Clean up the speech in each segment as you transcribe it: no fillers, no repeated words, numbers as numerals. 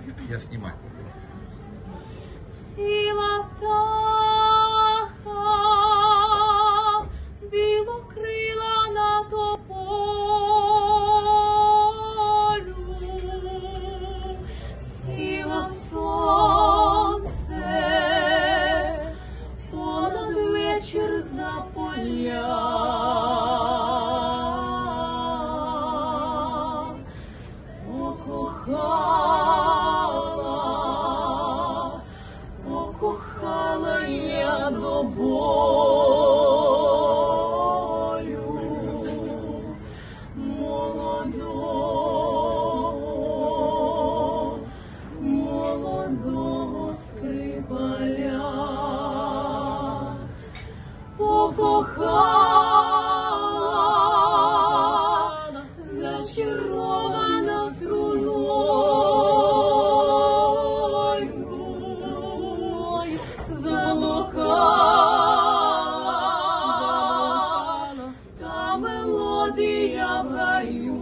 Я снимаю. Сіла птаха, білокрила на тополю, сіло сонце понад вечір за поля. Покохала я до болю молодого скрипаля. Покохала зачарована струною, заблукала та мелодія в гаю.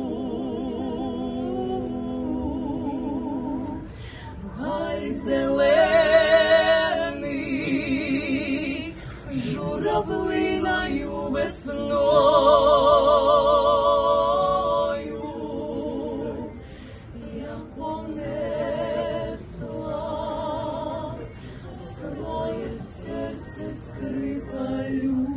В гай зелений журавлиною весною я понесла своє серце скрипалю.